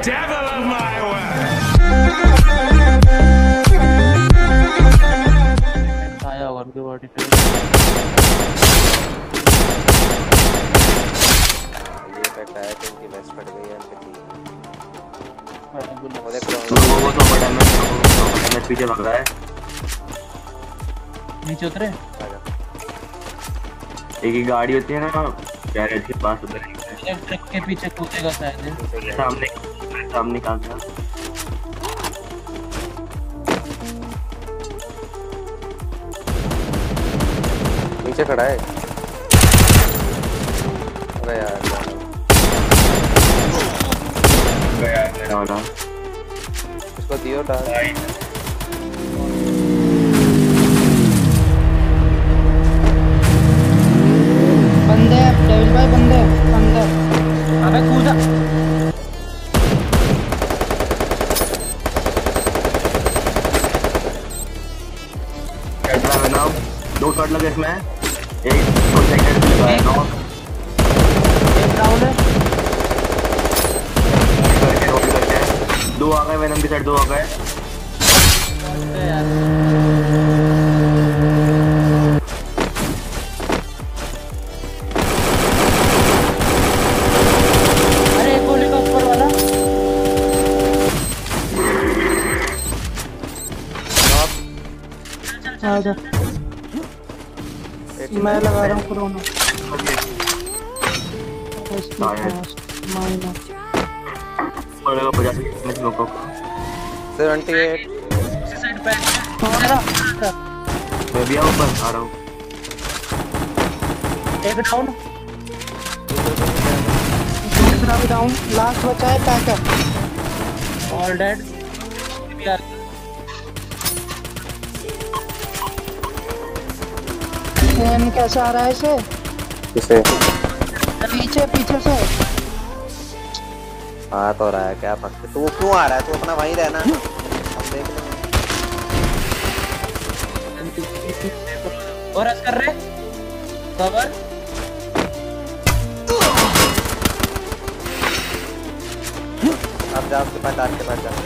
devil of my way. आया होगा उनकी बॉडी पे। ये इफेक्ट आया कि उनकी वेस्ट फट गई है उनके ठीक। वो देख वो तो बड़ा डैमेज पीछे भाग रहा है। नीचे उतरे। एक ही गाड़ी होती है ना गैरेज के पास, उधर एक ट्रक के पीछे कूदेगा शायद। सामने कहाँ गया? नीचे खड़ा है। अरे यार गया वाला। इसको दियो डाल। बंदे डेविल भाई बंदे अंदर। अबे कूदा। कैटला बनाओ। 2 शॉट लगे इसमें। एक तो सेकंड पे लगाया ना। एक डाउन है। करके 2 आ गए वेनम की साइड, 2 आ गए। आजा मैं लगा रहा हूँ कोरोना। पड़ेगा 50 लोगों को। 78 साइड पे मैं भी आऊँ पर आ रहा हूँ। एक डाउन। दूसरा भी डाउन। लास्ट बचा है पैकर। All dead. एम कैसे आ रहा है इसे? किसे? पीछे पीछे से आ तो रहा है क्या पक्के? तू क्यों आ रहा है? तू अपना वहीं रहना। हम देख लेंगे। और रश कर रहे कवर। अब जा उसके पास, आपके पास जा।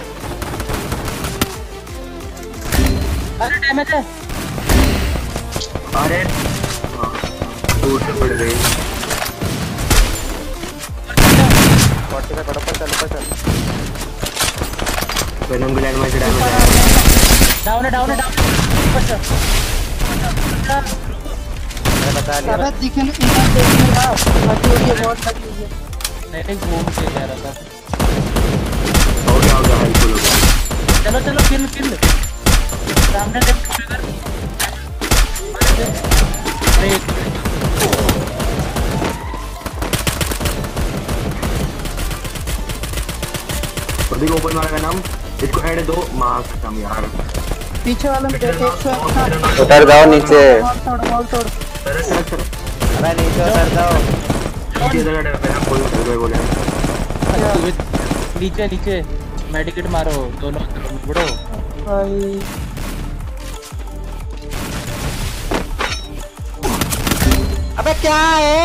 अरे डैमेज है। अरे दूर से पड़ गई। 40 का कड़प पर चल। वेनम के डैमेज है। डाउन है। मैंने बता लिया। अबे दिखने इधर देखने का बाकी ये बहुत लगी है। नहीं घूम के जा रहा था। हो गया हेल्पफुल हो गया। चलो किल सामने देख। अभी ओपन मारा नाम इसको हेड दो मार खत्म यार। पीछे वाले में देख 101। उतर जाओ नीचे। तोड़। अबे नीचे उतर जाओ। नीचे मेडिकेट मारो दोनों बड़ो भाई। अबे क्या है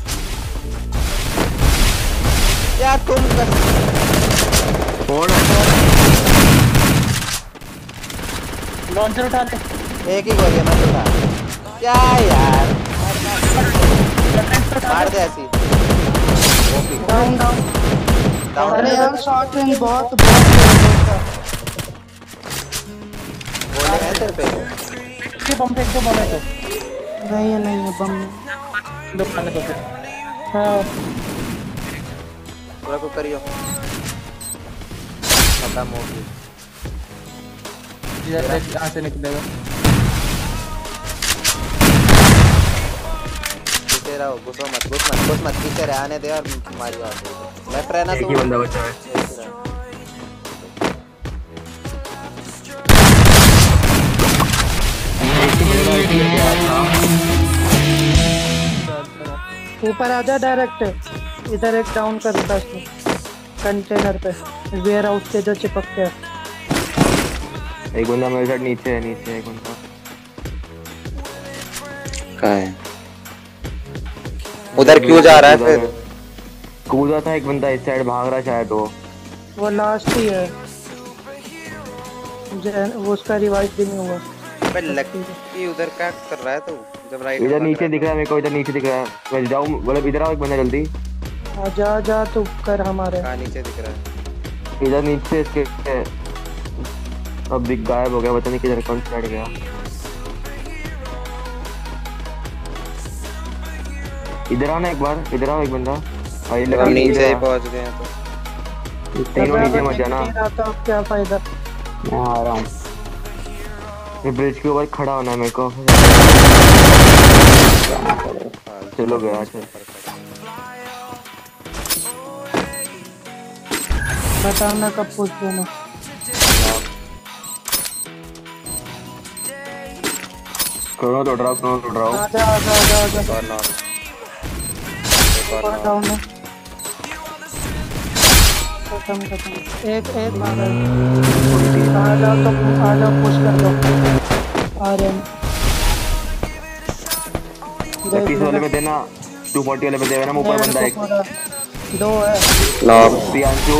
यार तुम? लॉन्चर उठा ले। एक ही गोली मत उठा। क्या यार मार दे ऐसी। डाउन। अरे यार शॉट रेंज बहुत बोले हैं तेरे पे। बम फेंक दो। बम है तो नहीं है बम दो खाने दो फिर। हाँ पूरा को करियो। खत्म हो गई। इधर देख कहाँ से निकलेगा। पीछे रहो, घुस मत पीछे रहने दे और मारी बात। लेफ्ट रहना एक ही बंदा बचा है। ऊपर आजा डायरेक्ट। इधर एक डाउन कर देता इसको कंटेनर पे वेयर हाउस के जो चिपक के। एक बंदा मेरे साथ नीचे है। एक बंदा कहाँ है? उधर क्यों जा रहा है फिर? कूदा था एक बंदा इस साइड भाग रहा शायद वो। वो लास्ट ही है, वो उसका रिवाइव भी नहीं हुआ। अबे लकी उधर क्या कर रहा है तू? जब राइट इधर नीचे दिख रहा है मेरे को, इधर नीचे दिख रहा है। मैं जाऊँ मतलब इधर आओ एक बंदा जल्दी। जा जा तू कर हमारे। कहाँ नीचे दिख रहा है? इधर नीचे इसके अब भी गायब हो गया, पता नहीं किधर कौन चढ़ गया। इधर आना एक बार, इधर आओ एक बंदा। भाई हम लकी नीचे ही पहुंच गए हैं तो तीनों नीचे मत जाना। तो क्या फायदा। मैं आ रहा हूँ, ये ब्रिज के ऊपर खड़ा होना है मेरे को। चलो गया चल। बताना कब पूछ देना। करो तो ड्रॉप, करो तो ड्रॉप। आजा आजा आजा आजा। और नॉक और डाउन है। खत्म खत्म। एक मार। आ जाओ पुश कर दो। आ रहे हैं। किस वाले में देना? 240 वाले में देना ना। ऊपर बंदा एक, दो है। नॉक प्रियांशु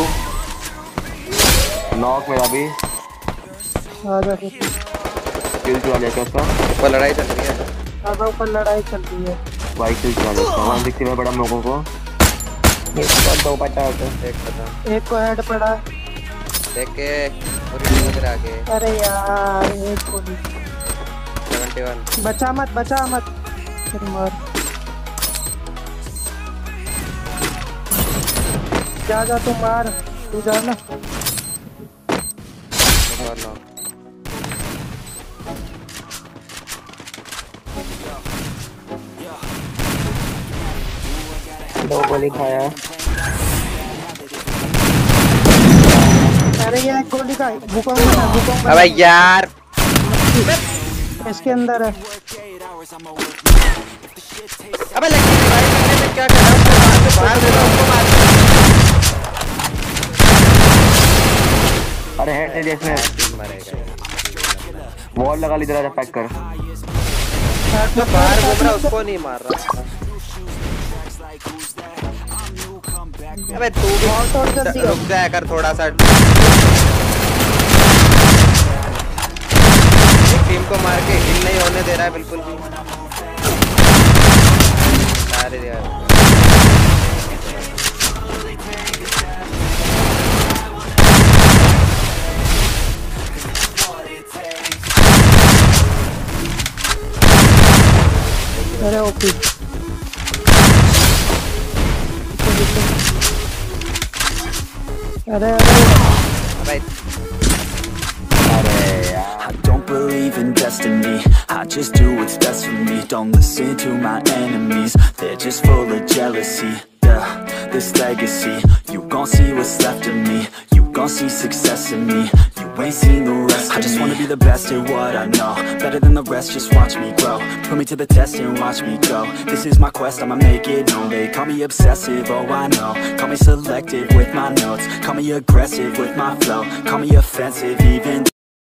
नॉक मेरा भी। आजा किल चला लिया क्या उसका? ऊपर लड़ाई चल रही है। आजा ऊपर लड़ाई चल रही है। बाइक किल चला लिया उसका। 160 में पड़ा लोगों को। एक पता एक को हेड पड़ा। देख के पूरी टीम उधर आ गए। अरे यार एक गोली। 71 बचा मत फिर मार। जा तू मार, तू जा ना। और नॉक 2 गोली खाया। अरे ये एक गोली का भूकंप। अबे यार इसके अंदर है। अबे लकी भाई मैंने क्या करा? मार दे रहा हूं, मार। अरे हेड दे दिया इसने। मरेगा। वॉल लगा ली, इधर पैक कर। तो बाहर घूम रहा, उसको नहीं मार रहा। अबे तू भी रुक जाया कर थोड़ा सा। एक टीम को मार के हिल नहीं होने दे रहा है बिल्कुल भी। अरे यार अरे ओपी। अरे I don't believe in destiny, I just do what's best for me. Don't listen to my enemies, they're just full of jealousy. Yeah, this legacy, you gon' see what's left of me. You gon' see success in me, you ain't seen the rest of me. I just wanna be the best at what I know, better than the rest, just watch me grow. Put me to the test and watch me go. This is my quest, I'ma make it known. They call me obsessive, oh I know. Call me selective with my notes, call me aggressive with my flow. Call me offensive even